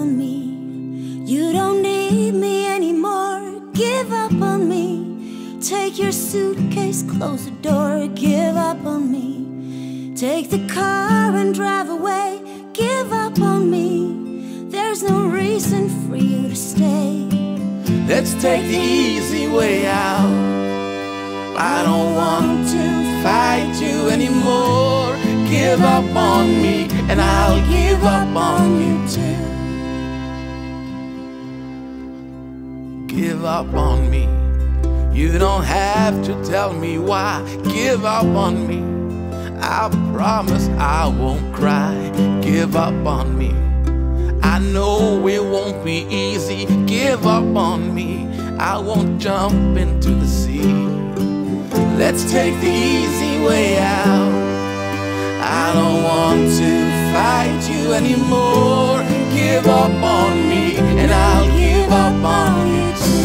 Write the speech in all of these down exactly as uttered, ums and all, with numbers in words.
on me. You don't need me anymore. Give up on me. Take your suitcase, close the door. Give up on me. Take the car and drive away. Give up on me. There's no reason for you to stay. Let's take the easy way out. I don't want to fight you anymore. Give up on me, and I'll give up on you too. Give up on me. You don't have to tell me why. Give up on me. I promise I won't cry. Give up on me. I know it won't be easy. Give up on me. I won't jump into the sea. Let's take the easy way out. I don't want to fight you anymore. Give up on me, and I'll give up on you too.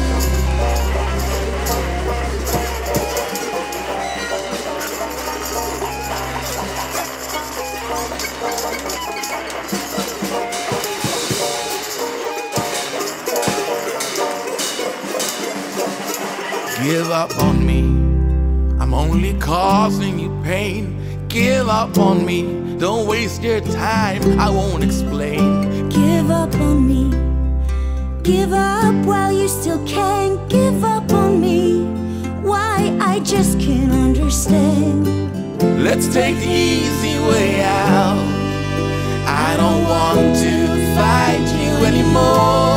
Give up on me. I'm only causing you pain. Give up on me. Don't waste your time. I won't explain. Give up on me. Give up while you still can. Give up on me. Why? I just can't understand. Let's take the easy way out. I don't want to fight you anymore.